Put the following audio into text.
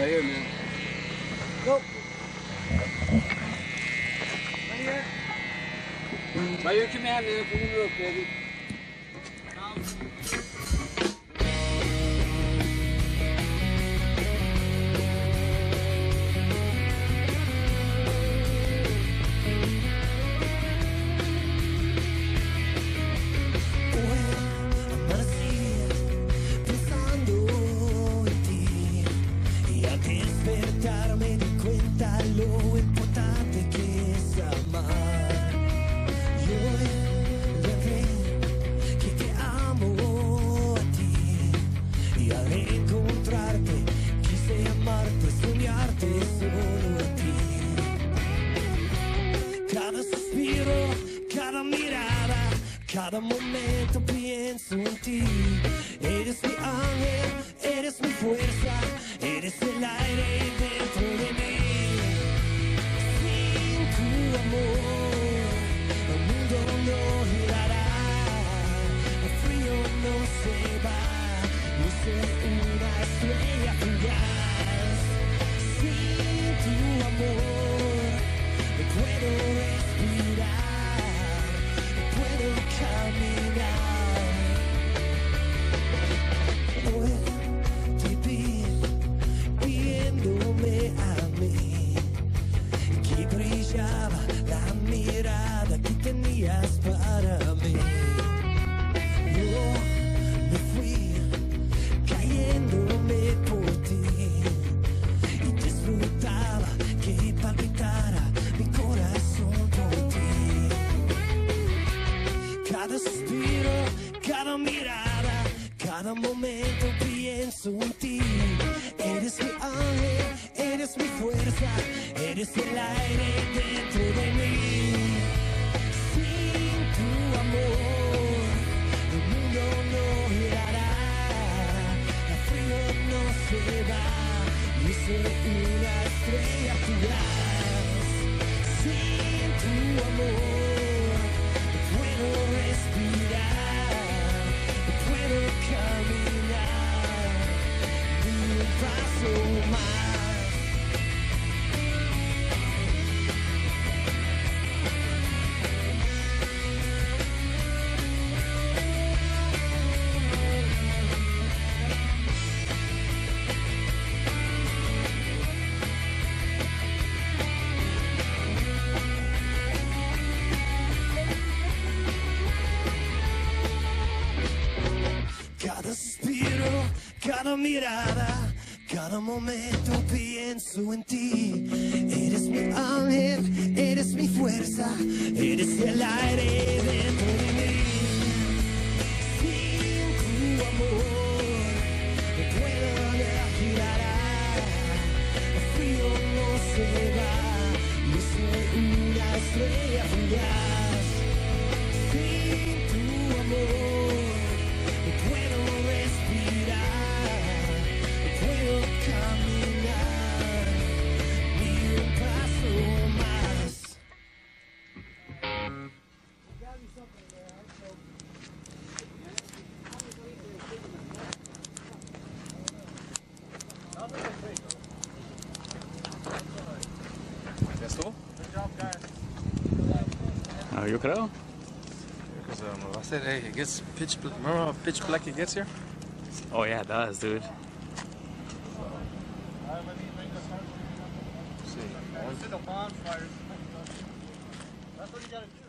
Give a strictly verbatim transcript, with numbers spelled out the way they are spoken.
Right here, man. Go. Right here. By your command, man. From the roof, baby. Despertarme di cuenta lo importante que es amar. Yo ya que te amo a ti, y al encontrarte quise amarte, soñarte solo a ti. Cada suspiro, cada mirada, cada momento pienso en ti. Eres mi ángel, eres mi fuerza, eres el aire dentro de mí. Sin tu amor, el mundo no girará, el frío no se va, yo soy una estrella fugaz. Sin tu amor, no puedo respirar, no puedo caminar. Hoy te vi viéndome a mí, que brillaba la mirada que tenías para mí. Yo me fui cayéndome por ti y disfrutaba que palpitara mi corazón por ti. Cada suspiro, cada mirada, cada momento pienso en ti. Eres mi ángel, eres mi fuerza, eres el aire dentro de mí. Sin tu amor, el mundo no girará, el frío no se va, yo soy una estrella fugaz. Sin tu amor, no puedo respirar, no puedo caminar ni un paso más. Cada suspiro, cada mirada, cada momento pienso en ti. Eres mi ángel, eres mi fuerza, eres el aire dentro de mí. Sin tu amor, no puedo girar, el frío no se va, yo soy una estrella fugaz. Sin tu amor, no puedo respirar, no puedo caminar ni un paso más. ¿Ya estuvo? Ah, yo creo. Because um, I said, hey, it gets pitch. Remember how pitch black it gets here? Oh yeah, it does, dude. See, To the bonfires. That's what you gotta do.